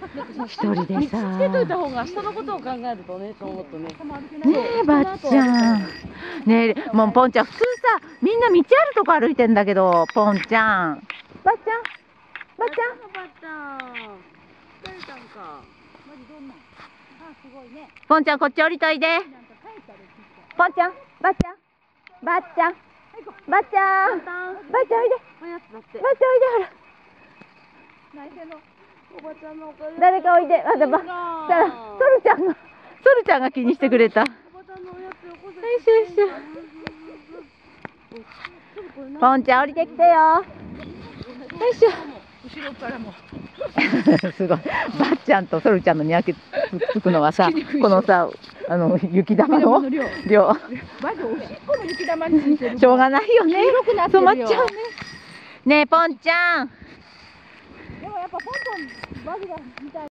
一人でさ。 つけといた方が下のことを考えるとね、と思うとね。 ねえ、ばっちゃん。ねえ、もうポンちゃん、普通さ、みんな道あるとこ歩いてんだけど、ポンちゃん。ばっちゃん。ばっちゃん。 ばっちゃん。誰さんか。 ポンちゃん、こっち降りといで。ポンちゃん、ばっちゃん。ばっちゃん。ばっちゃん。ばっちゃん、おいで。 おやつだって。 ばっちゃん、おいで、ほら。 おばちゃんのおかげで。 誰かおいで。まだば。ソルちゃんが気にしてくれた。 おばちゃんのおやつよこせ。 よいしょよいしょ。ポンちゃん降りてきてよ。よいしょ。 後ろからも。 すごい。ばっちゃんとソルちゃんのにやけつくのはさ、このさ、雪玉の量。 まずおしっこの雪玉についてる。 しょうがないよね。染まっちゃうね。ねえ、ポンちゃん。 でもやっぱポンポンバグが見たい。